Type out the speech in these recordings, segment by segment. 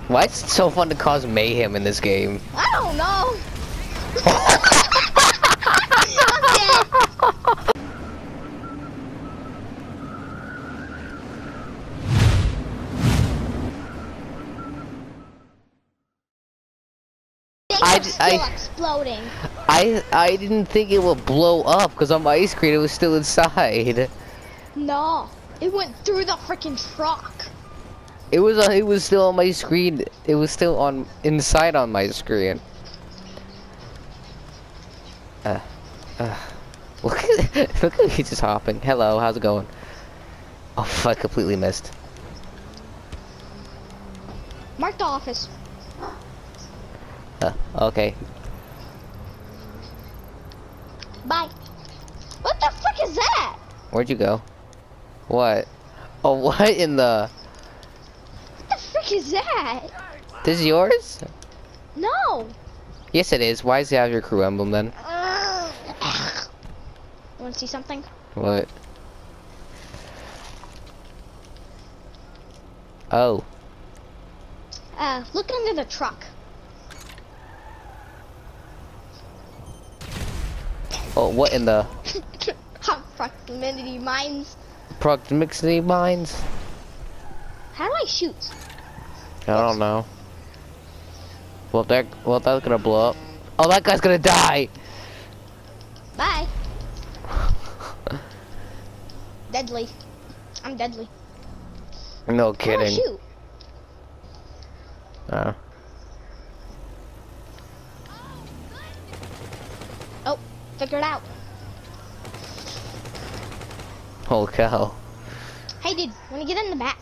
Why is it so fun to cause mayhem in this game? I don't know. Exploding. I didn't think it would blow up because on my screen it was still inside. No, it went through the freaking truck. It was still on my screen. It was still inside on my screen. Look at me just hopping. Hello, how's it going? Oh, I completely missed. Mark the office. Okay. Bye. What the frick is that? Where'd you go? What? Oh, what in the? What the frick is that? This is yours? No. Yes, it is. Why does it have your crew emblem then? You want to see something? What? Oh. Look under the truck. Oh, what in the? Proximity mines. Proximity mines? How do I shoot? I don't know. Well, that's gonna blow up. Oh, that guy's gonna die. Bye. Deadly. I'm deadly. No How do I kidding. shoot? Oh, figured out. Holy cow. Hey, dude, wanna get in the back?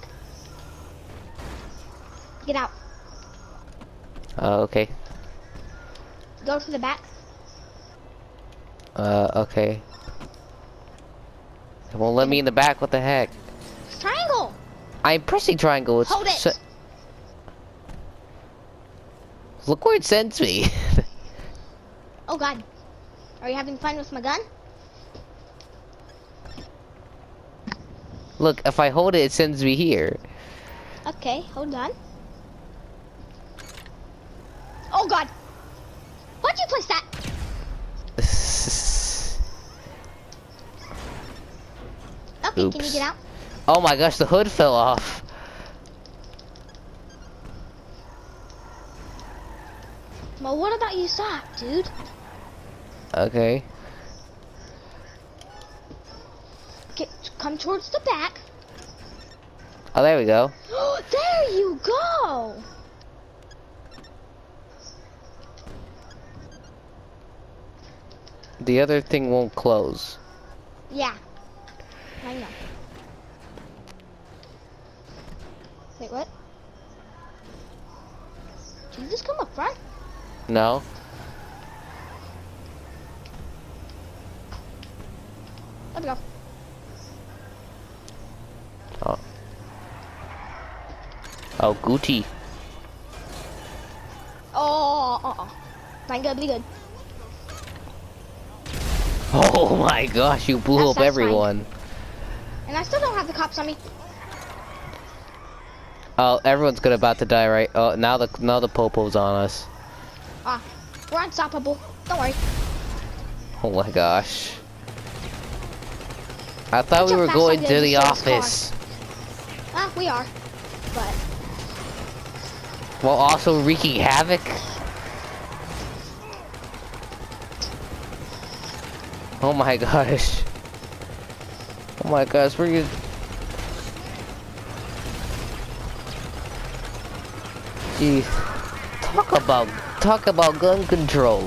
Get out. Okay. Go to the back. Okay. It won't let me in the back. What the heck? Triangle. I'm pressing triangle. It's Hold it. Look where it sends me. Oh God. Are you having fun with my gun? Look, if I hold it, it sends me here. Okay, hold on. Oh God. Why'd you place that? Okay, Oops. can you get out? Oh my gosh, the hood fell off. Well, what about you stop, dude? Okay. Okay, come towards the back. Oh, there we go. There you go. The other thing won't close. Yeah, I know. Wait, what? Did you just come up front? No. Let me go. Oh. Oh, Gucci. Oh, Not good, be good. Oh my gosh, you blew up That's everyone. And I still don't have the cops on me. Oh, everyone's about to die, right? Oh, now the popo's on us. Ah, we're unstoppable. Don't worry. Oh my gosh. I thought Watch we how were fast going I'm to gonna the destroy this office. Ah, we are. But While also wreaking havoc. Oh my gosh. Oh my gosh, we're gonna... Jeez. Talk about gun control.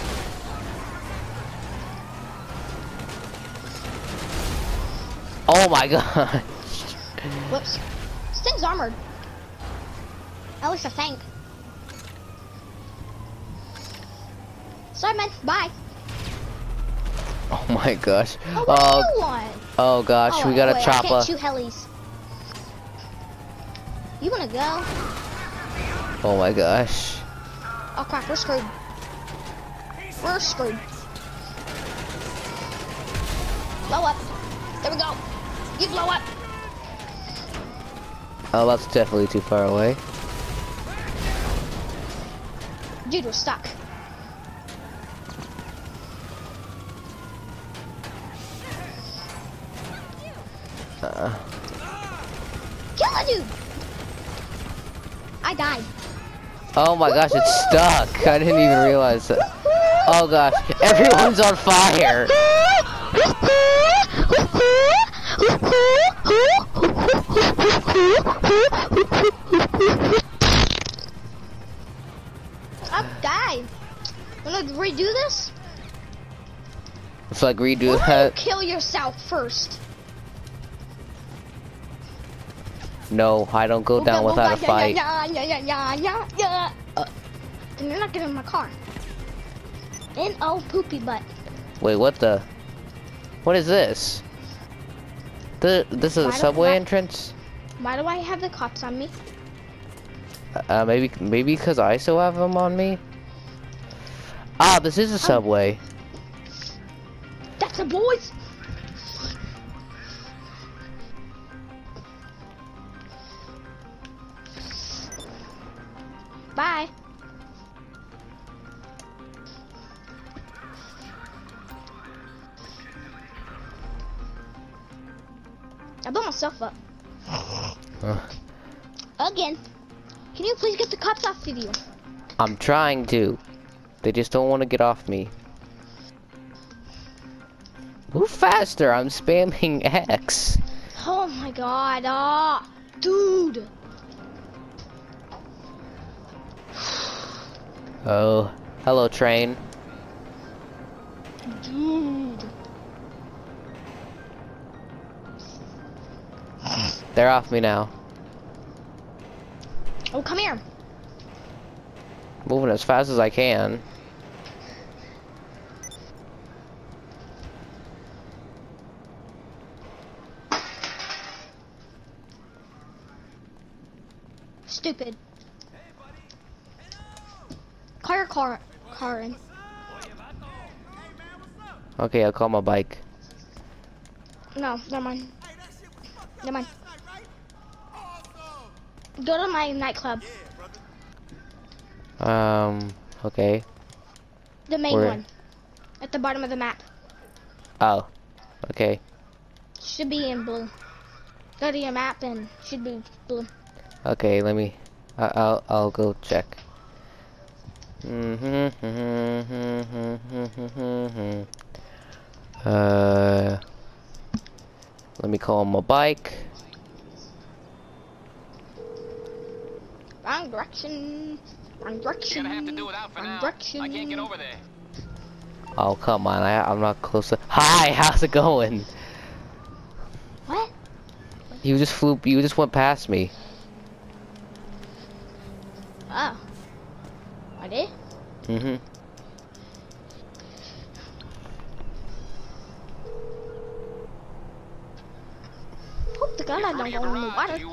Oh my gosh. whoops. This thing's armored. At least I think. Sorry, man. Bye. Oh my gosh. Oh, what do you want? Oh gosh, Oh, we got a wait, I chopper. can't shoot helis. You wanna go? Oh my gosh. Oh crap, we're screwed. We're screwed. Blow up. There we go. You blow up. Oh, that's definitely too far away. Dude, we're stuck. Kill a dude! I died. Oh my gosh, it's stuck. I didn't even realize that. Oh gosh, everyone's on fire. I died. Wanna redo this? It's like redo Or that. kill yourself first. No, I don't go down without a fight. Then you're not getting in my car. And oh, poopy butt. Wait, what the? What is this? This is a subway entrance? Why do I have the cops on me? Maybe because I still have them on me. Ah, this is a subway. That's a boys. Bye. I blew myself up. Again. Can you please get the cops off of you? I'm trying to. They just don't want to get off me. Move faster, I'm spamming X. Oh my god, dude. Oh, hello train. Dude. They're off me now. Oh, come here. Moving as fast as I can. Stupid. Car in. Okay, I'll call my bike. No, never mind. Never mind. Go to my nightclub. Okay. The main Where? one. At the bottom of the map. Oh, okay. Should be in blue. Go to your map and should be blue. Okay, let me. I'll go check. Let me call my bike. Wrong direction. Wrong direction. You're gonna have to do it out for Wrong now. direction. I can't get over there. Oh come on, I'm not close to. Hi, how's it going? What? You just went past me. Oh. I did? Mm-hmm. Hope the gun I don't go in the water. You,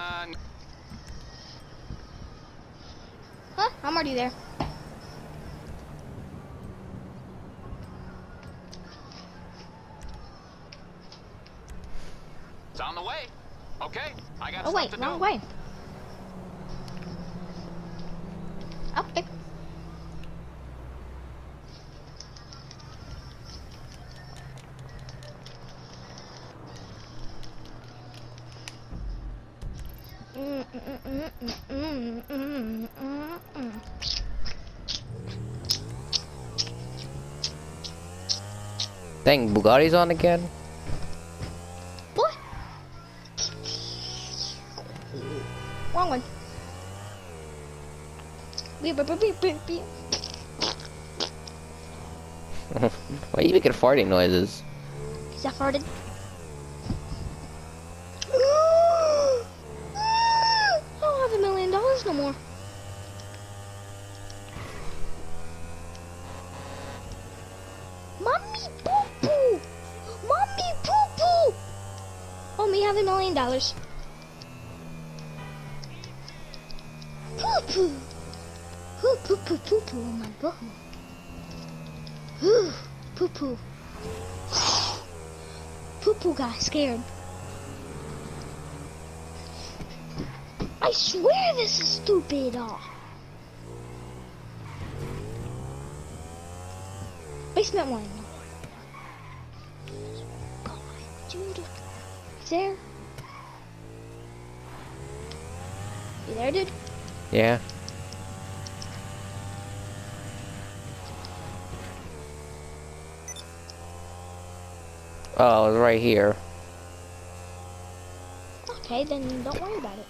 Huh? I'm already there. It's on the way. Okay, I got Oh stuff wait, to wrong do. way. Okay. Dang, Bugatti's on again? What? Wrong one. Beep, beep, beep, beep, beep. Why are you making farting noises? Is that farted? I don't have $1 million no more. Mommy poo poo! Mommy poo poo! Oh, me have $1 million. Poo poo! Poo poo poo poo poo on my boo. Poo poo. Poo poo got scared. I swear this is stupid. Basement one. God, dude. He's there. You there, dude? Yeah. Oh, it's right here. Okay, then don't worry about it.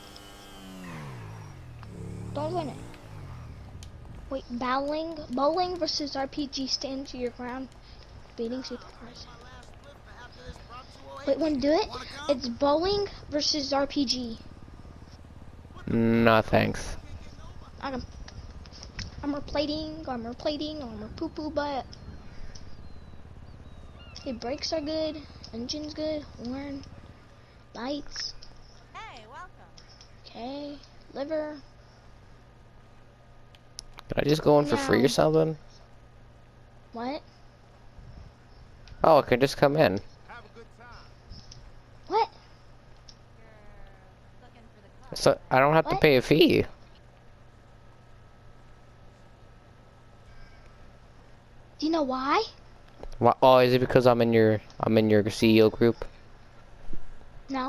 Don't win it. Wait, bowling versus RPG, stand to your ground, beating supercars. Wait, wanna do it? It's bowling versus RPG. No, thanks. Armor plating, armor poo-poo butt. Okay, brakes are good, engine's good, horn, lights. Hey, welcome. Okay, liver. Can I just go in for free or No. something? What? Oh, I can just come in. What? You're looking for the car. So I don't have to What? pay a fee. Do you know why? Why, oh, is it because I'm in your CEO group? No.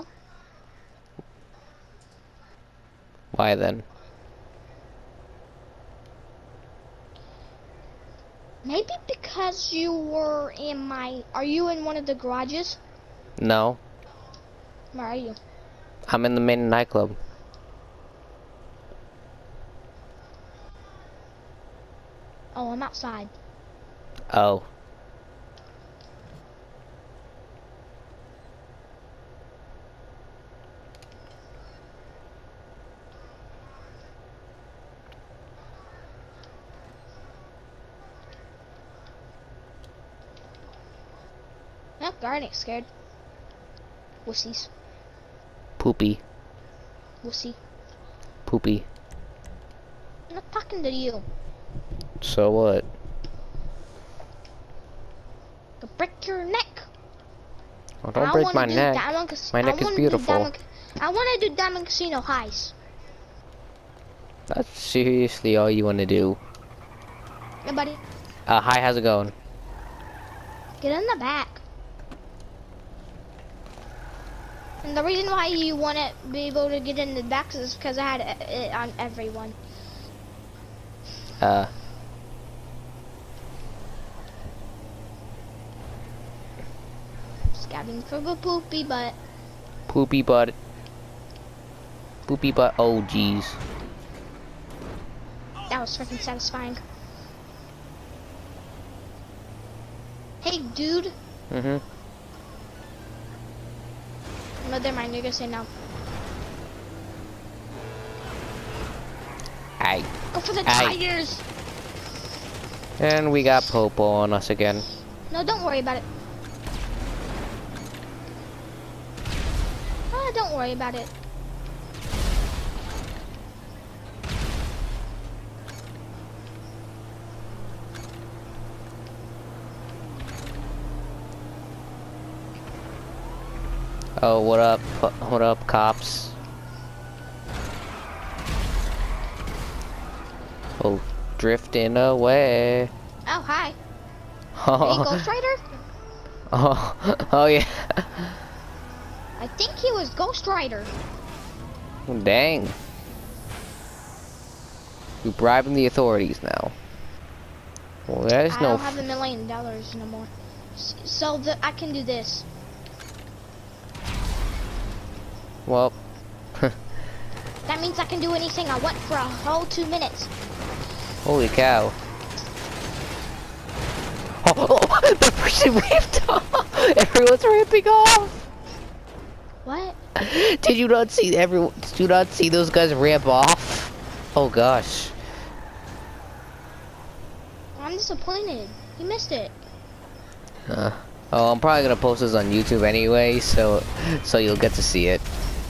Why then? Maybe because you were in my... Are you in one of the garages? No, Where are you? I'm in the main nightclub. Oh, I'm outside. Oh. No, guard ain't scared. Wussies. Poopy. Wussy. Poopy. I'm not talking to you. So what? I'll break your neck. Oh, don't break my neck. My neck is beautiful. I want to do Diamond Casino highs. That's seriously all you want to do. Yeah, buddy. Hi, how's it going? Get in the back. And the reason why you want to be able to get in the back is because I had it on everyone. Scabbing for the poopy butt. Poopy butt. Poopy butt. Oh, jeez. That was freaking satisfying. Hey, dude. Mm-hmm. No, they're mine. You're gonna say no. Aye. Go for the Aye. tires. And we got Popo on us again. No, don't worry about it. Don't worry about it. Oh, what up? What up, cops? Oh, drifting away. Oh, hi. Are you Ghost Rider? Oh yeah. I think he was Ghost Rider. Dang. You're bribing the authorities now. Well, there's I no. don't have $1 million no more. So I can do this. Well. That means I can do anything I want for a whole 2 minutes. Holy cow. Oh, the person ripped off! Everyone's ripping off! What? Did you not see did you not see those guys rip off? Oh gosh. I'm disappointed. You missed it. Oh, I'm probably gonna post this on YouTube anyway, so you'll get to see it.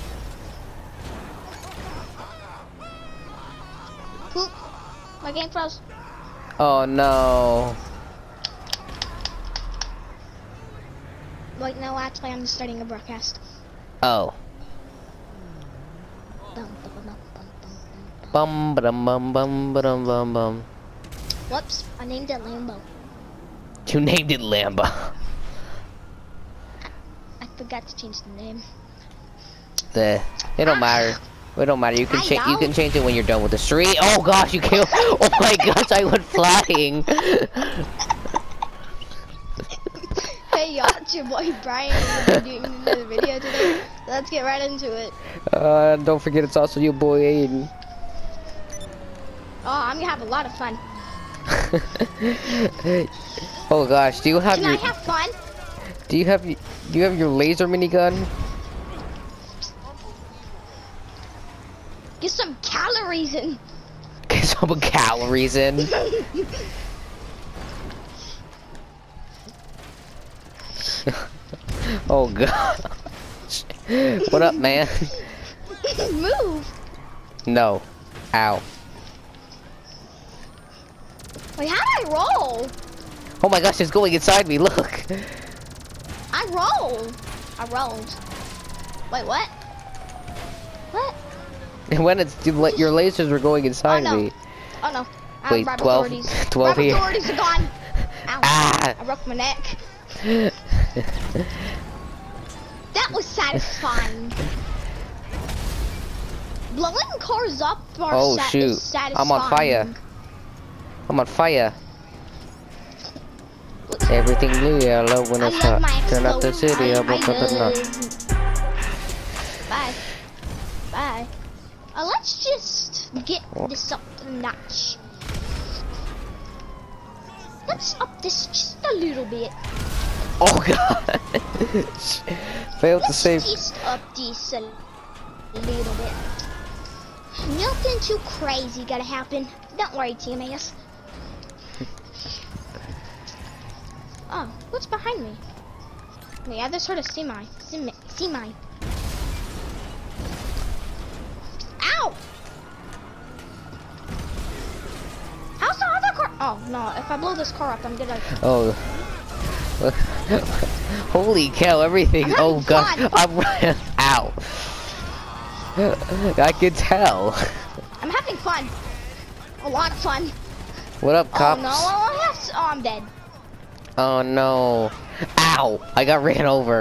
Poop. My game froze. Oh no. Wait, no, actually, I'm just starting a broadcast. Oh. Bum ba-dum bum bum ba-dum bum bum. Whoops, I named it Lambo. You named it Lamba. I forgot to change the name. It don't matter. It don't matter. You can change. You can change it when you're done with the street. Oh gosh, you killed. Oh my gosh, I went flying. Hey y'all, it's your boy Brian. We're doing another video today. Let's get right into it. Don't forget, it's also your boy Aiden. Oh, I'm gonna have a lot of fun. Oh gosh, do you have Can your? I have fun? Do you have your laser minigun? Get some calories in. Get some calories in. Oh god. What up, man? Move. No. Ow. Wait, how do I roll? Oh my gosh, it's going inside me. Look. I rolled. I rolled. Wait, what? What? When your lasers were going inside no. me. Oh no. Wait, Grab 12 authorities. 12 Grab here. authorities are gone. Ow. Ah. I broke my neck. That was satisfying. Blowing cars up are Oh shoot. is satisfying. I'm on fire. I'm on fire. Everything blue, yeah, I love when I it's love hot. my Turn up the explode. city, I I'm up at the knock. Bye. Bye. Let's just get this up to the notch. Let's up this just a little bit. Oh god. Failed to Let's save. just up this a little bit. Nothing too crazy gonna happen. Don't worry, TMS. Oh, what's behind me? Yeah, there's sort of semi. Ow! How's the other car? Oh no! If I blow this car up, I'm gonna. Oh. Holy cow! Everything. I'm Oh having god. fun. I'm running. Ow. I can tell. I'm having fun. A lot of fun. What up, cops? Oh no! Oh, I'm dead. Oh no. Ow! I got ran over.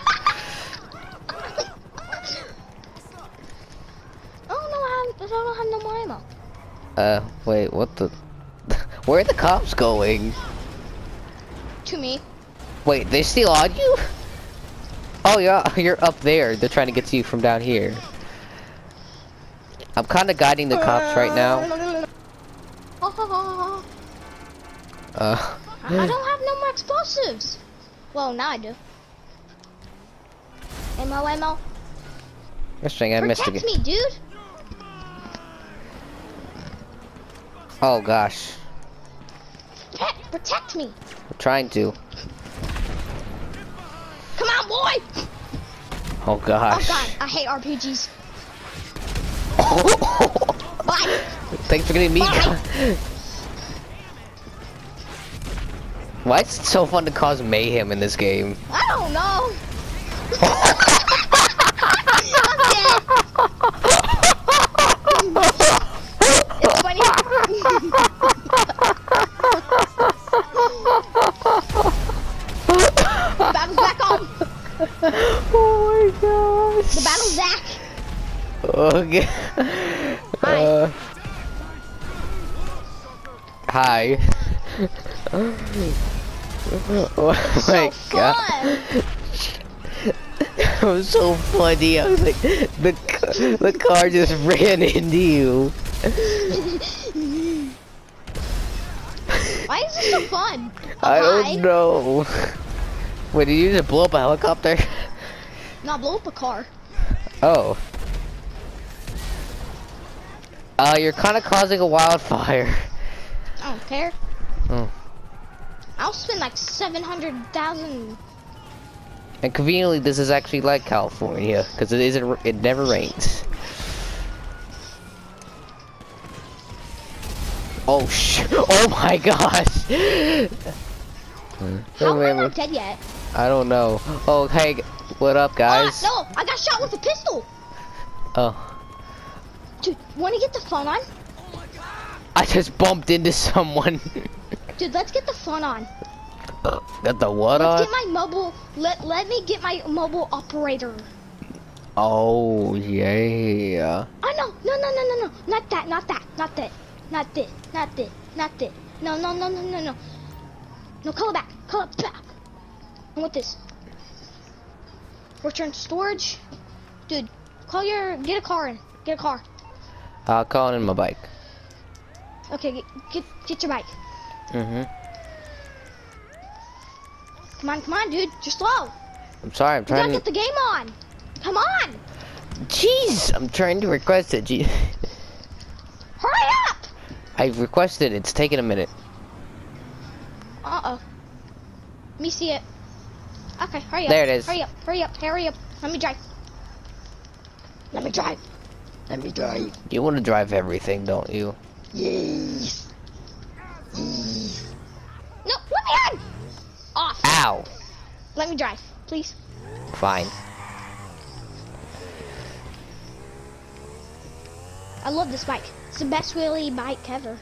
Oh no! I don't have no more ammo. Wait. What the? Where are the cops going? To me. Wait, they still on you? Oh yeah, you're up there. They're trying to get to you from down here. I'm kind of guiding the cops right now. I don't have no more explosives. Well, now I do. Ammo. This thing I missed Protect again. me, dude. Oh gosh, Protect me. I'm trying to. Come on, boy. Oh gosh. Oh god, I hate RPGs. Bye. Thanks for getting me. Bye. Why is it so fun to cause mayhem in this game? I don't know. It's funny. The battle's back on. Oh my gosh. The battle's back. Okay. Hi. Hi. Oh my So god. fun. That was so funny. I was like, the car just ran into you. Why is this so fun? Oh, I hi. don't know. Wait, did you just blow up a helicopter? No, blow up a car. Oh. You're kind of causing a wildfire. I don't care. Oh. I'll spend like 700,000. And conveniently, this is actually like California, because it never rains. Oh oh my gosh! How am I not dead yet? I don't know. Oh, hey, what up, guys? No, I got shot with a pistol. Oh, Dude, wanna get the phone on? I just bumped into someone. Dude, let's get the phone on. Got the what Let's on? get my mobile. Let me get my mobile operator. Oh yeah. Oh no, not that, not that, not that, not this, not this, not this. No. No, call it back. I want this. Return to storage. Dude, get a car in. Get a car. I'll call in my bike. Okay, get your bike. Come on, dude. You're slow. I'm sorry, I'm You gotta trying get the game on. Come on. Jeez, I'm trying to request it. Hurry up. I've requested it. It's taking a minute. Uh-oh. Let me see it. Okay, hurry up. There it is. Hurry up. Let me drive. You want to drive everything, don't you? Yes. No, let me in. Off. Ow. Let me drive, please. Fine. I love this bike. It's the best wheelie bike ever.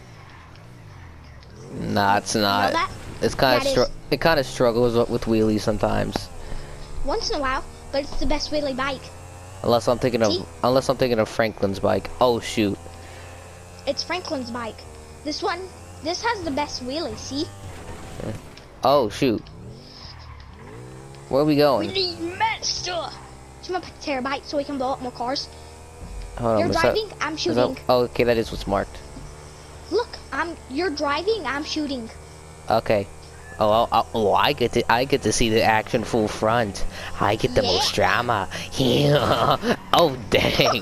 Nah, it's not. that? It's kind That of it kind of struggles with wheelies sometimes. Once in a while, but it's the best wheelie bike. Unless I'm thinking See? of Franklin's bike. Oh shoot. It's Franklin's bike. This has the best wheelie, see? Oh shoot. Where are we We going? need master. Just gonna put terabyte so we can blow up more cars. Hold You're on. driving, I'm shooting. Oh, okay, that is what's marked. Look, you're driving, I'm shooting. Okay. I get to see the action full front. I get the Yeah. most drama. Yeah. Oh dang.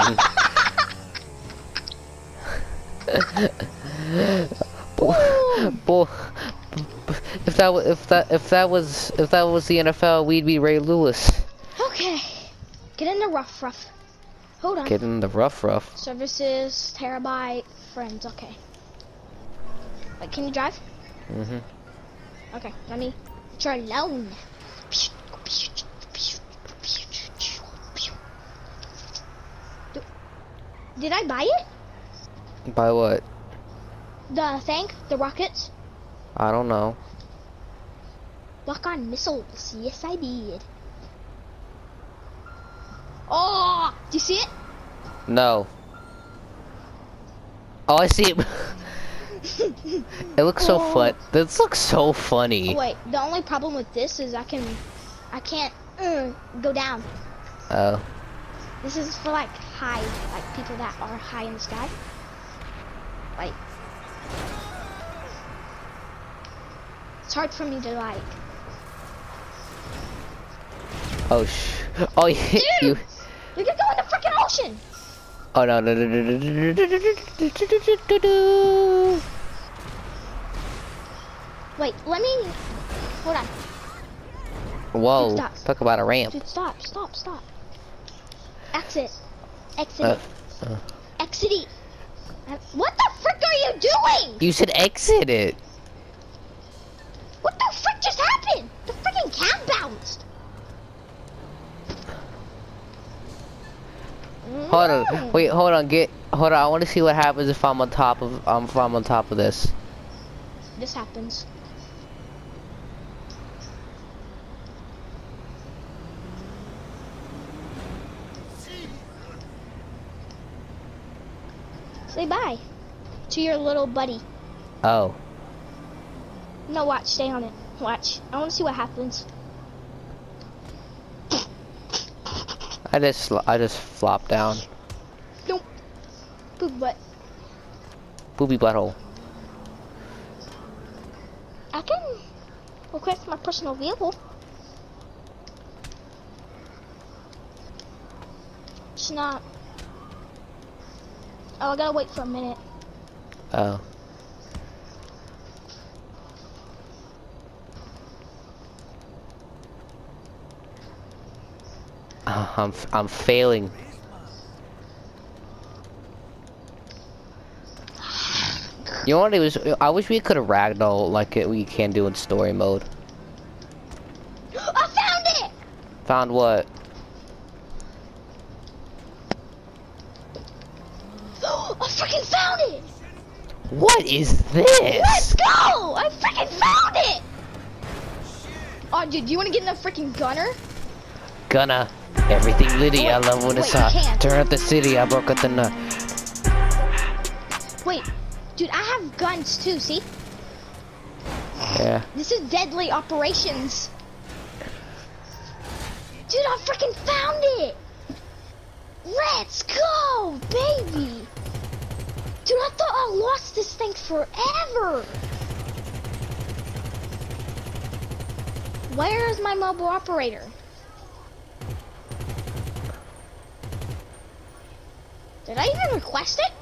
Boy, if that was the NFL, we'd be Ray Lewis. Okay. Get in the rough. Hold on. Get in the rough. Services, terabyte, friends, okay. Wait, can you drive? Okay, let me. You're alone. Did I buy it? By what? The thing? The rockets? I don't know. Lock on missiles. Yes, I did. Oh! Do you see it? No. Oh, I see it. It looks so fun. This looks so funny. Oh, wait, the only problem with this is I can't go down. Oh. This is for like people that are high in the sky. Like, it's hard for me to like. Oh Oh, you. Dude, we could go in the freaking ocean. Oh no. Wait, let me. Hold on. Whoa. Dude, stop. Talk about a ramp. Dude, stop. Exit. Exit. Exit. What the frick are you doing? You should exit it. What the frick just happened? The freaking cam bounced. Hold on. Wait, hold on. Hold on. I want to see what happens if I'm on top of this. This happens. Say bye to your little buddy. Oh. No, watch. Stay on it. Watch. I want to see what happens. I just flopped down. Nope. Poop butt. Booby butthole. I can request my personal vehicle. It's not. Oh, I gotta wait for a minute. Oh. I'm failing. You know what it was? I wish we could have ragdoll like we can do in story mode. I found it! Found what? I freaking found it! What is this? Let's go! I freaking found it! Oh, dude, you want to get in the freaking gunner? Gonna. Everything litty, I Wait, love when it's wait, you hot. can't. Turn up the city, I broke out the nut. Wait, dude, I have guns too, see? Yeah. This is deadly operations. Dude, I freaking found it! Let's go, baby! Dude, I thought I lost this thing forever! Where is my mobile operator? Did I even request it?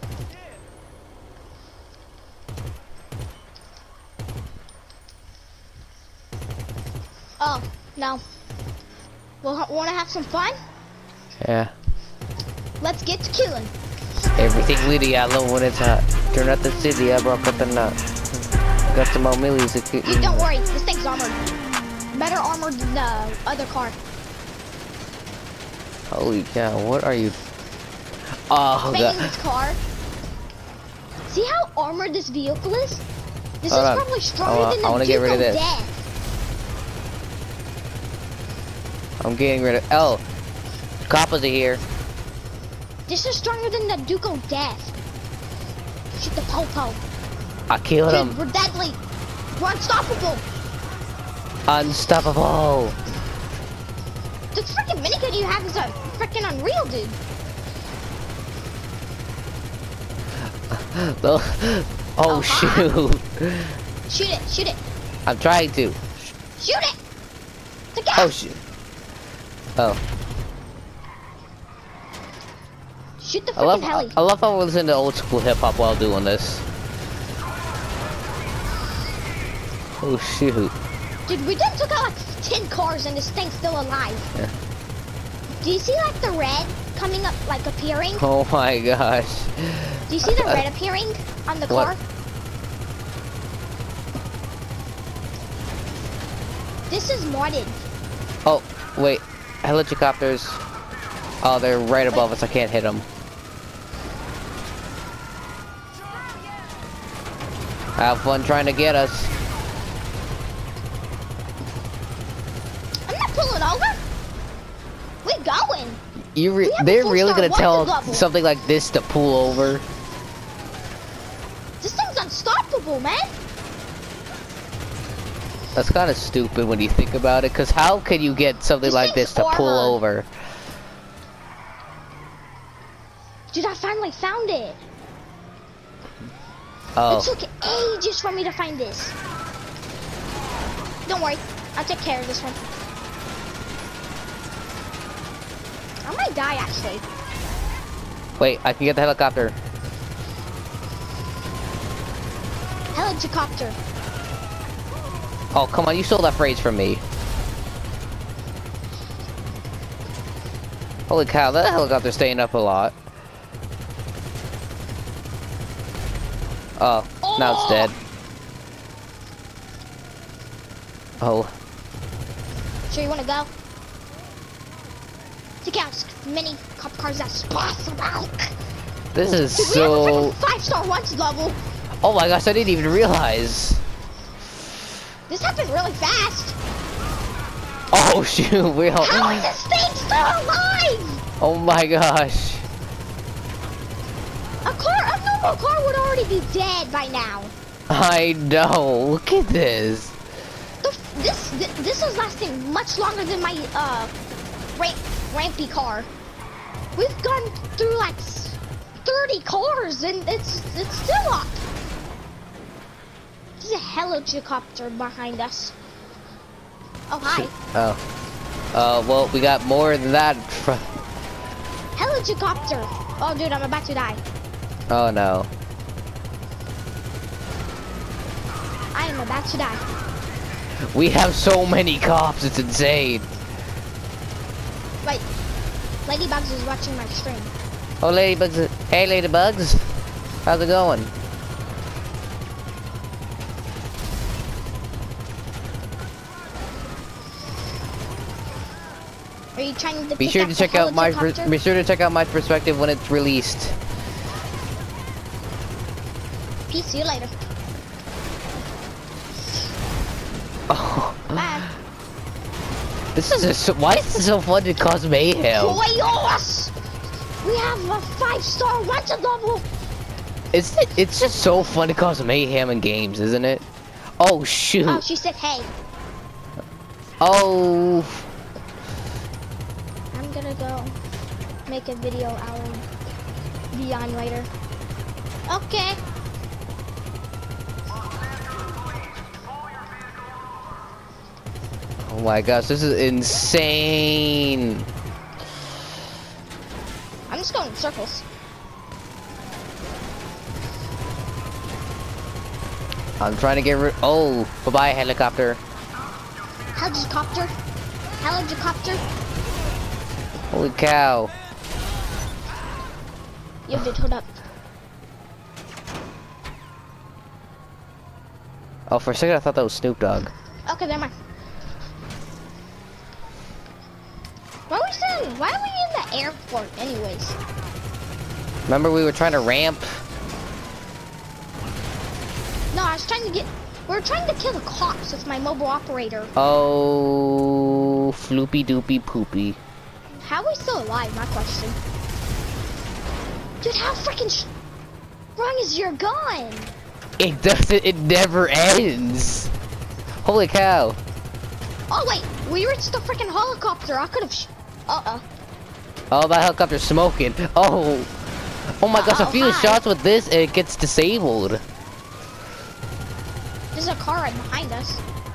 Oh, no. Wanna have some fun? Yeah. Let's get to killing. Everything litty, I love when it's hot. Turn up the city, I broke out the nut. Got some more millies. Dude, don't worry, this thing's armored. Better armored than the other car. Holy cow, what are you? Oh, Banging God. this car. See how armored this vehicle is? This Hold is on. probably stronger than the I wanna get rid of Duke this. Death. I'm getting rid of. Oh, coppers are here. This is stronger than the Duke of Death. Shoot the popo. I killed Dude, him. we're deadly. We're unstoppable. Unstoppable. The freaking minigun you have is a freaking unreal, dude. Oh, hi. shoot. Shoot it, shoot it, I'm trying to. shoot it. The gas. Oh, shoot. Oh. Shoot the I love freaking heli. I love how we listen to old school hip hop while doing this. Oh shoot. Dude, we just took out like 10 cars and this thing's still alive. Yeah. Do you see like the red coming up, like appearing? Oh my gosh. Do you see the red appearing on the What? car? This is modded. Oh, wait. Helicopters. Oh, they're right above us. I can't hit them. Have fun trying to get us. I'm not pulling over. We're going. We have a They're full really star gonna tell weapon level. something like this to pull over? This thing's unstoppable, man. That's kind of stupid when you think about it. Cause how can you get something This like thing's this to pull armored. over? Dude, I finally found it. Oh, It took ages for me to find this. Don't worry, I'll take care of this one. I might die actually. wait. I can get the helicopter. Helicopter. Oh, come on. You stole that phrase from me. Holy cow, that helicopter's staying up a lot. Oh, now it's dead. Oh, Sure you wanna go? Take out as many cop cars as possible. this is Dude, we have a so... freaking 5-star watch level. Oh my gosh, I didn't even realize. This happened really fast. Oh shoot, we all... How is this thing still alive? Oh my gosh. A normal car would already be dead by now. I know, look at this. This is lasting much longer than my rampy car. We've gone through like 30 cars and it's still up. There's a helicopter behind us. Oh hi, Oh. Well, we got more than that. helicopter. Oh dude, I'm about to die. Oh no. I am about to die. We have so many cops, it's insane. Wait, Ladybugs is watching my stream. Oh, Ladybugs. Hey, Ladybugs. How's it going? Are you trying to Be pick sure up to the check out my helicopter? be sure to check out my perspective when it's released. Peace, see you later. Oh Bye. This is why is this so fun to cause mayhem? Chaos! We have a 5-star wanted level. It's just so fun to cause mayhem in games, isn't it? Oh shoot. Oh, she said hey. Oh. I'm gonna go make a video out of Beyond later. Okay. Oh my gosh, this is insane. I'm just going in circles. I'm trying to get rid. Oh, bye-bye helicopter. Helicopter. Helicopter. Holy cow. You have to hold up. Oh, for a second I thought that was Snoop Dogg. Okay, never mind. Why are we in the airport anyways? Remember we were trying to ramp? No, I was trying to we were trying to kill the cops with my mobile operator. Oh, floopy doopy poopy. How are we still alive, my question. Dude, how freaking strong is your gun? It doesn't, it never ends. Holy cow. Oh wait, we reached the freaking helicopter. I could have Oh, that helicopter's smoking. Oh. Oh my gosh, a few hi. shots with this and it gets disabled. There's a car right behind us.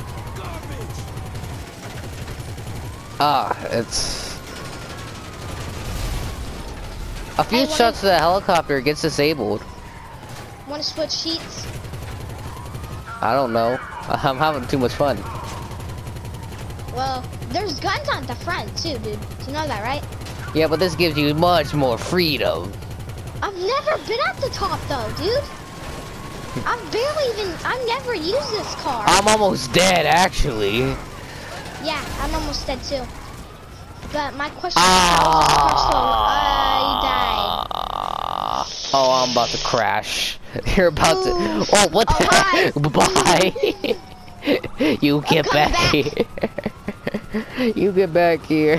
Ah, it's... A few Hey, shots to the helicopter gets disabled. Want to switch sheets? I don't know. I'm having too much fun. Well, there's guns on the front too, dude. You know that, right? Yeah, but this gives you much more freedom. I've never been at the top though, dude. I've never used this car. I'm almost dead, actually. Yeah, I'm almost dead too. But my question Ah. Oh, I'm about to crash. You're about to. Oh, what the heck? Bye. You get back here. You get back here.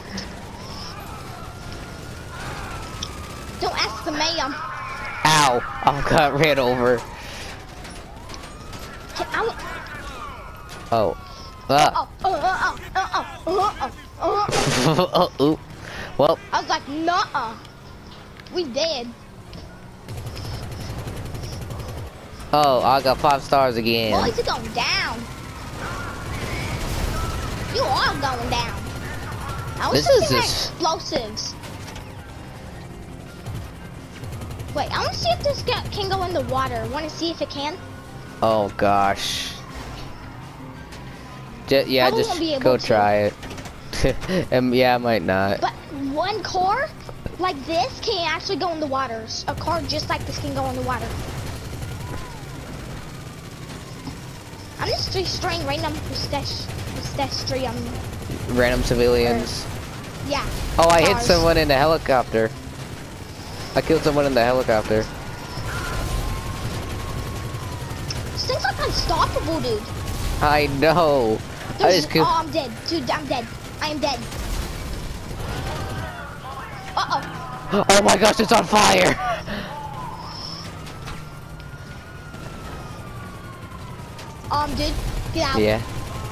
Don't ask the ma'am. Ow! I got ran over. Oh. Ah. Oh, ooh. Well. I was like, nuh-uh. We dead. Oh, I got 5 stars again. Boys are going down. You are going down. I was This is looking at just- explosives. Wait, I want to see if this can go in the water. Want to see if it can? Oh gosh. Yeah, Probably won't just be able go to. try it. Yeah, I might not. But one car like this can actually go in the water. A car just like this can go in the water. I'm just destroying random pedestrian. Random civilians. Yeah. Oh, I hit cars. someone in the helicopter. I killed someone in the helicopter. This thing's like unstoppable, dude. I know. I just killed. Oh, I'm dead. Dude, I'm dead. I am dead. Uh-oh. Oh my gosh, it's on fire! Dude, get out. Yeah.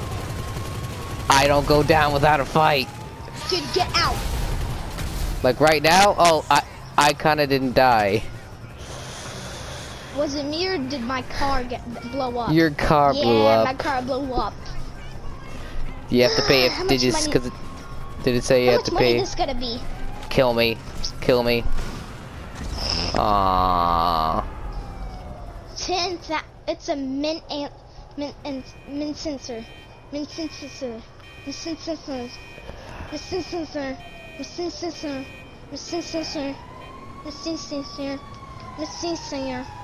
I don't go down without a fight. Dude, get out. Like right now? Oh, I kind of didn't die. Was it me or did my car blow up? Your car blew Yeah, up. my car blew up. You have to pay. How Did much you? money- Cause did it say you How have much to money pay? this gonna be? Kill me. Kill me. Aww. 10. It's a mint sensor. Mint sensor. Mint sensor. Mint sensor. Mint sensor. Mint sensor. Mint sensor. Mint sensor.